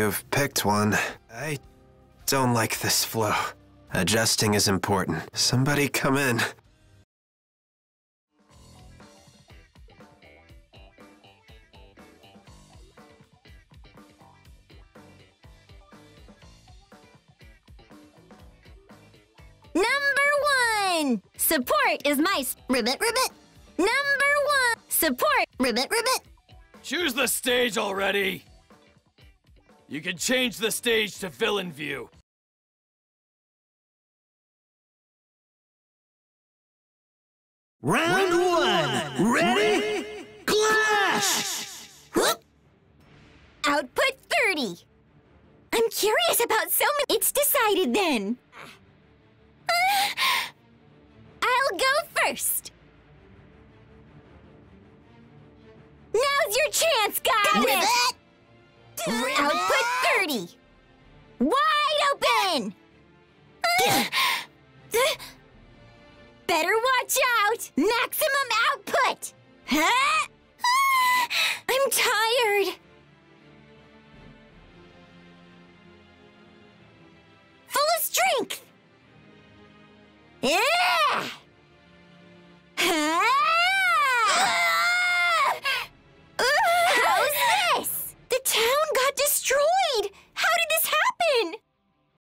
You've picked one. I don't like this flow. Adjusting is important. Somebody come in. Number 1! Support is my ribbit. Number 1! Support ribbit. Choose the stage already! You can change the stage to villain view. Round 1! Ready? Clash! Whoop. Output 30. I'm curious about so many. It's decided then. I'll go first. Now's your chance, guys! Output 30. Wide open! Better watch out! Maximum output! I'm tired.